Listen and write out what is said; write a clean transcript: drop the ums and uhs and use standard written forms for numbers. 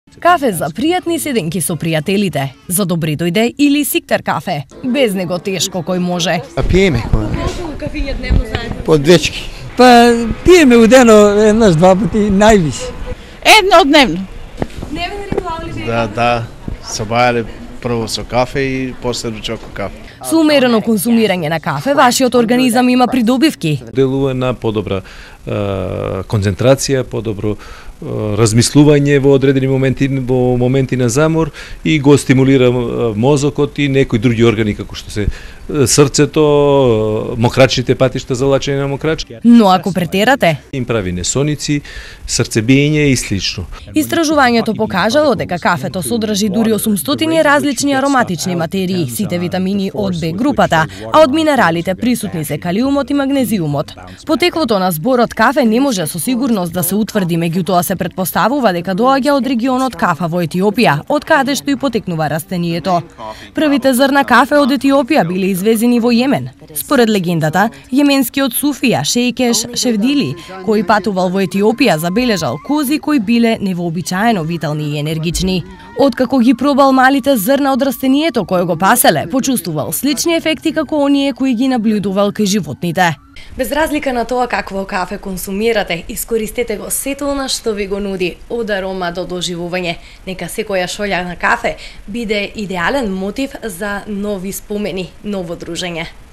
Кафе за пријатни седенки со пријателите, за добре дојде или сиктер кафе, без него тешко кој може. Пиеме Кафиња дневно заедно? по двечки. Па пиеме удено еднаш, два пати највише. Еднодневно. Дневен ритуал ли Да, собајале прво со кафе и после ручок кафе. Со умерено консумирање на кафе, вашиот организам има придобивки. Делува на подобра концентрација, подобро размислување во одредени моменти на замор и го стимулира мозокот и некои други органи како што се срцето, мокрачните патишта за лачење на мокрачки. Но ако претерате, Им прави несоници, срцебиење и слично. истражувањето покажало дека кафето содржи дури 800 различни ароматични материи, сите витамини од Б групата, а од минералите присутни се калиумот и магнезиумот. Потеклото на зборот кафе не може со сигурност да се утврди, меѓутоа се претпоставува дека доаѓа од регионот Кафа во Етиопија, од каде што и потекнува растението. Првите зрна кафе од Етиопија биле извезени во Јемен. Според легендата, јеменскиот суфија Шејкеш Шевдили, кој патувал во Етиопија, забележал кози кои биле невообичаено витални и енергични. Откако ги пробал малите зрна од растението кое го паселе, почувствувал слични ефекти како оние кои ги наблюдувал кај животните. Без разлика на тоа какво кафе консумирате, искористете го сето она што ви го нуди, од арома до доживување. Нека секоја шолја на кафе биде идеален мотив за нови спомени, ново дружење.